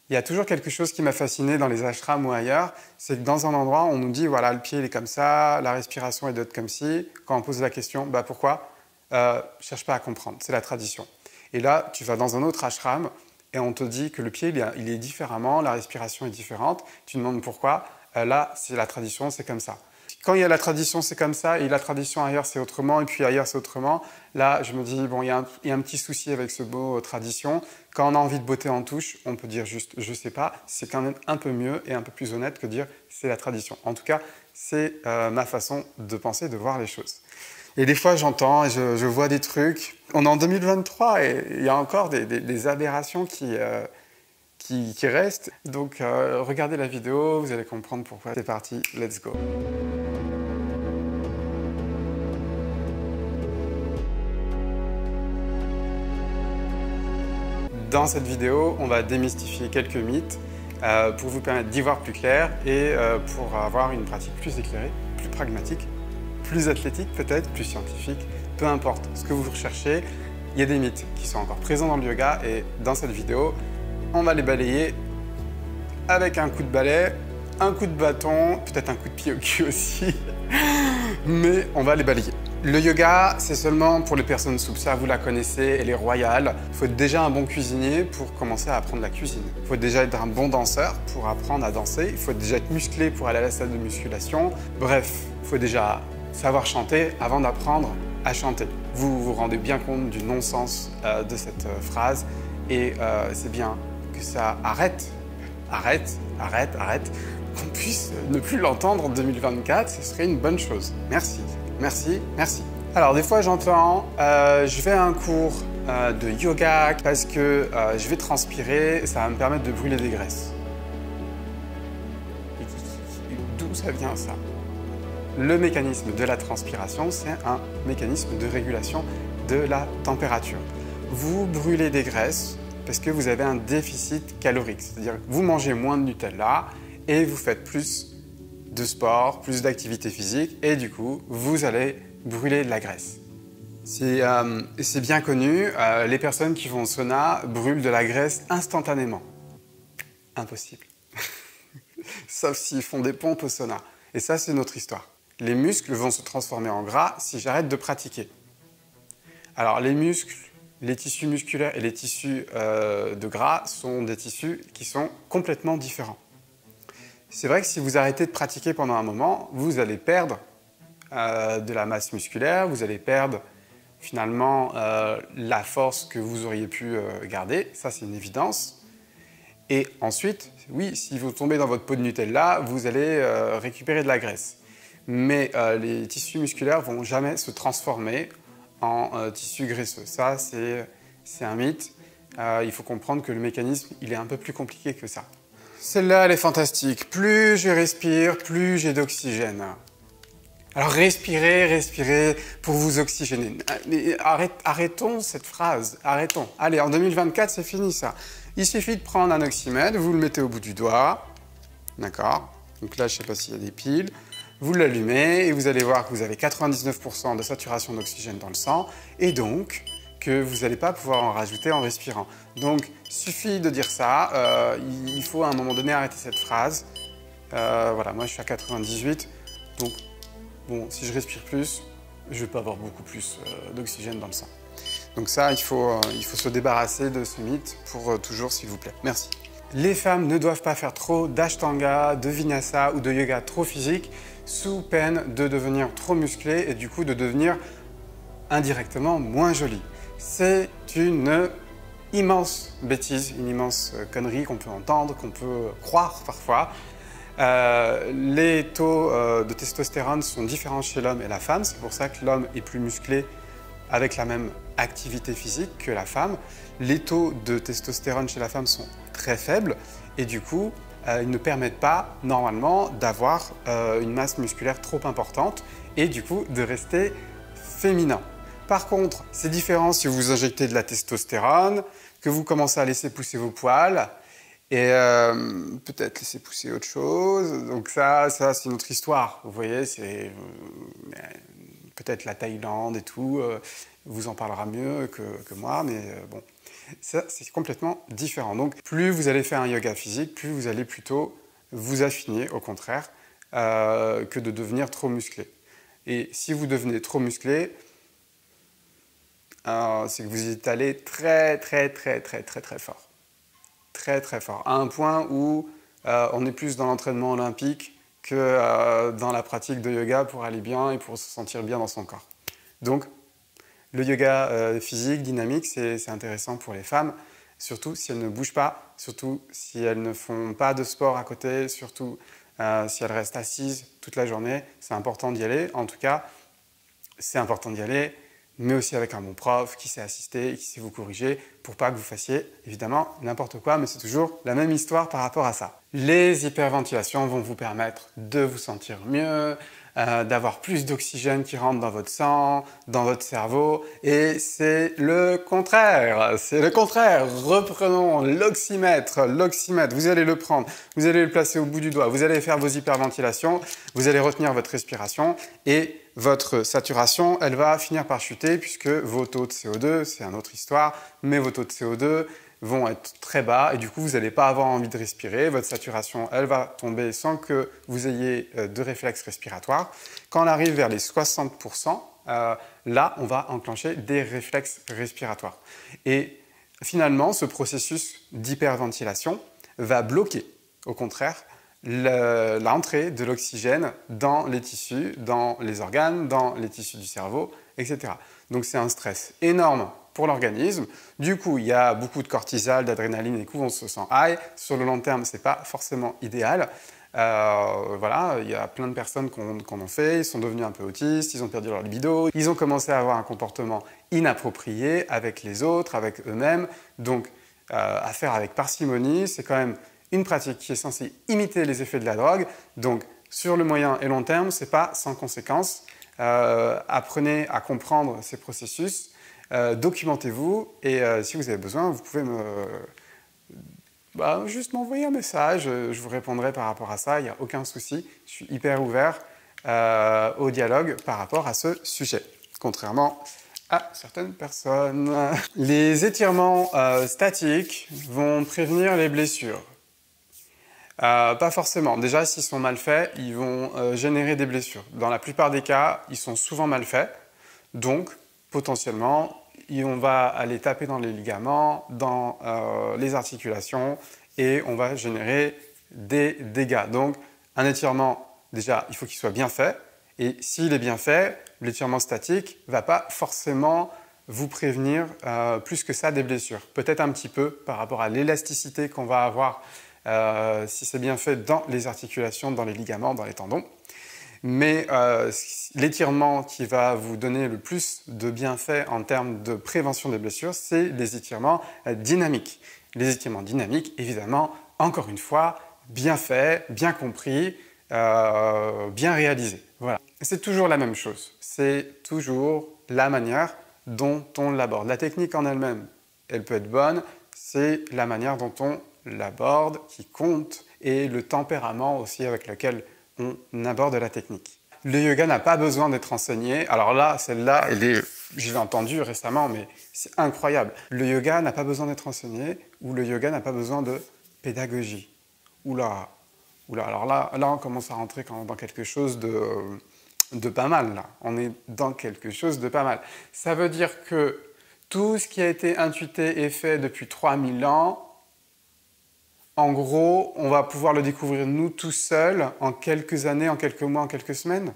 Il y a toujours quelque chose qui m'a fasciné dans les ashrams ou ailleurs, c'est que dans un endroit, on nous dit, voilà, le pied il est comme ça, la respiration elle doit être comme ci. Quand on pose la question, bah pourquoi cherche pas à comprendre, c'est la tradition. Et là, tu vas dans un autre ashram et on te dit que le pied il est différemment, la respiration est différente. Tu demandes pourquoi, là, c'est la tradition, c'est comme ça. Quand il y a la tradition, c'est comme ça, et la tradition ailleurs, c'est autrement, et puis ailleurs, c'est autrement. Là, je me dis, bon, il y a un petit souci avec ce mot tradition. Quand on a envie de botter en touche, on peut dire juste, je sais pas. C'est quand même un peu mieux et un peu plus honnête que dire, c'est la tradition. En tout cas, c'est ma façon de penser, de voir les choses. Et des fois, j'entends et je vois des trucs. On est en 2023 et il y a encore des aberrations qui restent. Donc, regardez la vidéo, vous allez comprendre pourquoi. C'est parti, let's go. Dans cette vidéo, on va démystifier quelques mythes pour vous permettre d'y voir plus clair et pour avoir une pratique plus éclairée, plus pragmatique, plus athlétique peut-être, plus scientifique, peu importe ce que vous recherchez. Il y a des mythes qui sont encore présents dans le yoga et dans cette vidéo, on va les balayer avec un coup de balai, un coup de bâton, peut-être un coup de pied au cul aussi, mais on va les balayer. Le yoga, c'est seulement pour les personnes souples, ça vous la connaissez, elle est royale. Il faut être déjà un bon cuisinier pour commencer à apprendre la cuisine. Il faut déjà être un bon danseur pour apprendre à danser. Il faut déjà être musclé pour aller à la salle de musculation. Bref, il faut déjà savoir chanter avant d'apprendre à chanter. Vous vous rendez bien compte du non-sens de cette phrase et c'est bien que ça arrête, qu'on puisse ne plus l'entendre en 2024, ce serait une bonne chose. Merci. Merci, merci. Alors des fois j'entends, je vais à un cours de yoga parce que je vais transpirer, ça va me permettre de brûler des graisses. D'où ça vient ça? Le mécanisme de la transpiration, c'est un mécanisme de régulation de la température. Vous brûlez des graisses parce que vous avez un déficit calorique, c'est-à-dire que vous mangez moins de Nutella et vous faites plus de sport, plus d'activité physique et du coup, vous allez brûler de la graisse. C'est bien connu, les personnes qui vont au sauna brûlent de la graisse instantanément. Impossible. Sauf s'ils font des pompes au sauna. Et ça, c'est notre histoire. Les muscles vont se transformer en gras si j'arrête de pratiquer. Alors, les muscles, les tissus musculaires et les tissus de gras sont des tissus qui sont complètement différents. C'est vrai que si vous arrêtez de pratiquer pendant un moment, vous allez perdre de la masse musculaire, vous allez perdre finalement la force que vous auriez pu garder, ça c'est une évidence. Et ensuite, oui, si vous tombez dans votre pot de Nutella, vous allez récupérer de la graisse. Mais les tissus musculaires ne vont jamais se transformer en tissus graisseux. Ça, c'est un mythe. Il faut comprendre que le mécanisme, il est un peu plus compliqué que ça. Celle-là, elle est fantastique. Plus je respire, plus j'ai d'oxygène. Alors respirez pour vous oxygéner. Mais arrêtons cette phrase, arrêtons. Allez, en 2024, c'est fini ça. Il suffit de prendre un oxymètre, vous le mettez au bout du doigt. D'accord? Donc là, je ne sais pas s'il y a des piles. Vous l'allumez et vous allez voir que vous avez 99% de saturation d'oxygène dans le sang. Et donc, que vous n'allez pas pouvoir en rajouter en respirant. Donc, suffit de dire ça, il faut à un moment donné arrêter cette phrase. Voilà, moi je suis à 98, donc bon, si je respire plus, je ne vais pas avoir beaucoup plus d'oxygène dans le sang. Donc ça, il faut se débarrasser de ce mythe pour toujours, s'il vous plaît. Merci. Les femmes ne doivent pas faire trop d'ashtanga, de vinyasa ou de yoga trop physique sous peine de devenir trop musclées et du coup de devenir indirectement moins jolies. C'est une immense bêtise, une immense connerie qu'on peut entendre, qu'on peut croire parfois. Les taux de testostérone sont différents chez l'homme et la femme, c'est pour ça que l'homme est plus musclé avec la même activité physique que la femme. Les taux de testostérone chez la femme sont très faibles et du coup, ils ne permettent pas normalement d'avoir une masse musculaire trop importante et du coup de rester féminin. Par contre, c'est différent si vous injectez de la testostérone, que vous commencez à laisser pousser vos poils et peut-être laisser pousser autre chose. Donc ça c'est une autre histoire. Vous voyez, c'est peut-être la Thaïlande et tout, vous en parlera mieux que moi, mais bon. Ça, c'est complètement différent. Donc, plus vous allez faire un yoga physique, plus vous allez plutôt vous affiner, au contraire, que de devenir trop musclé. Et si vous devenez trop musclé, c'est que vous y êtes allé très fort. Très fort. À un point où on est plus dans l'entraînement olympique que dans la pratique de yoga pour aller bien et pour se sentir bien dans son corps. Donc, le yoga physique, dynamique, c'est intéressant pour les femmes, surtout si elles ne bougent pas, surtout si elles ne font pas de sport à côté, surtout si elles restent assises toute la journée. C'est important d'y aller. En tout cas, c'est important d'y aller, mais aussi avec un bon prof qui sait assister, qui sait vous corriger, pour pas que vous fassiez évidemment n'importe quoi, mais c'est toujours la même histoire par rapport à ça. Les hyperventilations vont vous permettre de vous sentir mieux, d'avoir plus d'oxygène qui rentre dans votre sang, dans votre cerveau, et c'est le contraire. C'est le contraire. Reprenons l'oxymètre. L'oxymètre, vous allez le prendre, vous allez le placer au bout du doigt, vous allez faire vos hyperventilations, vous allez retenir votre respiration, et votre saturation, elle va finir par chuter puisque vos taux de CO2, c'est une autre histoire, mais vos taux de CO2 vont être très bas et du coup, vous n'allez pas avoir envie de respirer. Votre saturation, elle va tomber sans que vous ayez de réflexe respiratoire. Quand on arrive vers les 60%, là, on va enclencher des réflexes respiratoires. Et finalement, ce processus d'hyperventilation va bloquer, au contraire, l'entrée de l'oxygène dans les tissus, dans les organes, dans les tissus du cerveau, etc. Donc c'est un stress énorme pour l'organisme. Du coup, il y a beaucoup de cortisol, d'adrénaline et coup, on se sent high. Sur le long terme, ce n'est pas forcément idéal. Voilà, il y a plein de personnes qu'on en fait, ils sont devenus un peu autistes, ils ont perdu leur libido, ils ont commencé à avoir un comportement inapproprié avec les autres, avec eux-mêmes. Donc, à faire avec parcimonie, c'est quand même une pratique qui est censée imiter les effets de la drogue. Donc, sur le moyen et long terme, ce n'est pas sans conséquence. Apprenez à comprendre ces processus, documentez-vous et si vous avez besoin, vous pouvez juste m'envoyer un message. Je vous répondrai par rapport à ça, il n'y a aucun souci. Je suis hyper ouvert au dialogue par rapport à ce sujet, contrairement à certaines personnes. Les étirements statiques vont prévenir les blessures. Pas forcément. Déjà, s'ils sont mal faits, ils vont générer des blessures. Dans la plupart des cas, ils sont souvent mal faits. Donc, potentiellement, on va aller taper dans les ligaments, dans les articulations, et on va générer des dégâts. Donc, un étirement, déjà, il faut qu'il soit bien fait. Et s'il est bien fait, l'étirement statique ne va pas forcément vous prévenir plus que ça des blessures. Peut-être un petit peu par rapport à l'élasticité qu'on va avoir si c'est bien fait dans les articulations, dans les ligaments, dans les tendons. Mais l'étirement qui va vous donner le plus de bienfaits en termes de prévention des blessures, c'est les étirements dynamiques. Les étirements dynamiques, évidemment, encore une fois, bien faits, bien compris, bien réalisés. Voilà. C'est toujours la même chose. C'est toujours la manière dont on l'aborde. La technique en elle-même, elle peut être bonne, c'est la manière dont on l'aborde qui compte et le tempérament aussi avec lequel on aborde la technique. Le yoga n'a pas besoin d'être enseigné. Alors là, celle-là, je l'ai entendue récemment, mais c'est incroyable. Le yoga n'a pas besoin d'être enseigné ou le yoga n'a pas besoin de pédagogie. Oula, alors là, on commence à rentrer dans quelque chose de pas mal. Là. On est dans quelque chose de pas mal. Ça veut dire que tout ce qui a été intuité et fait depuis 3000 ans, en gros, on va pouvoir le découvrir nous tout seuls en quelques années, en quelques mois, en quelques semaines.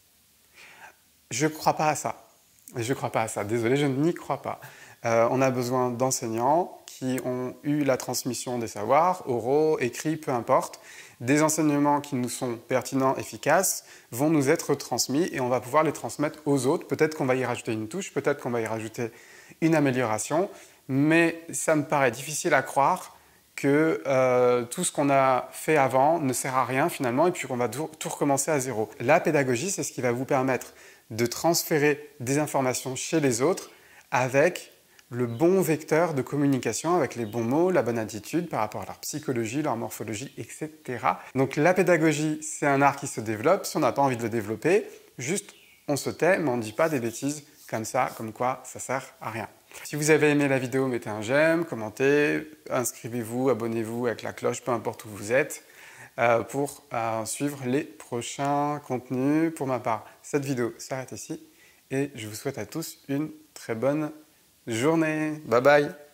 Je ne crois pas à ça. Je ne crois pas à ça. Désolé, je n'y crois pas. On a besoin d'enseignants qui ont eu la transmission des savoirs, oraux, écrits, peu importe. Des enseignements qui nous sont pertinents, efficaces, vont nous être transmis et on va pouvoir les transmettre aux autres. Peut-être qu'on va y rajouter une touche, peut-être qu'on va y rajouter une amélioration, mais ça me paraît difficile à croire que tout ce qu'on a fait avant ne sert à rien finalement et puis qu'on va tout recommencer à zéro. La pédagogie, c'est ce qui va vous permettre de transférer des informations chez les autres avec le bon vecteur de communication, avec les bons mots, la bonne attitude par rapport à leur psychologie, leur morphologie, etc. Donc la pédagogie, c'est un art qui se développe. Si on n'a pas envie de le développer, juste on se tait, mais on ne dit pas des bêtises comme ça, comme quoi ça sert à rien. Si vous avez aimé la vidéo, mettez un j'aime, commentez, inscrivez-vous, abonnez-vous avec la cloche, peu importe où vous êtes, pour suivre les prochains contenus. Pour ma part, cette vidéo s'arrête ici et je vous souhaite à tous une très bonne journée. Bye bye!